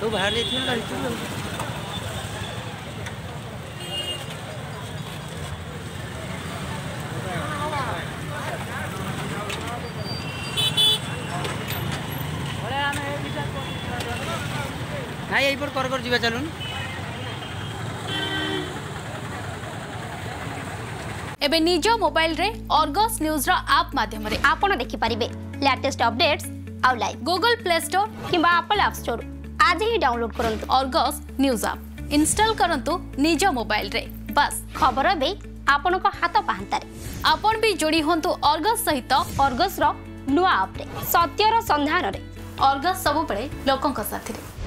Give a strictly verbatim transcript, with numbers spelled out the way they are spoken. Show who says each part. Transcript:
Speaker 1: घर बाहर ना यही पर कर कर जीवा चलून
Speaker 2: एबे निज मोबाइल रे अर्गस न्यूज रो ऐप माध्यम रे
Speaker 3: आपण देखि परिबे लेटेस्ट अपडेट्स आउ लाइव
Speaker 2: गूगल प्ले स्टोर
Speaker 3: किंबा एप्पल ऐप स्टोर आज ही डाउनलोड करंतु
Speaker 2: अर्गस न्यूज ऐप इंस्टॉल करंतु निज मोबाइल रे बस
Speaker 3: खबर बे आपण को हाथ पाहंतारे
Speaker 2: आपण भी जोड़ी होंतु अर्गस सहित
Speaker 3: अर्गस रो नुआ ऐप रे सत्यर संधान रे
Speaker 2: अर्गस सब पड़े लोकन का साथी रे।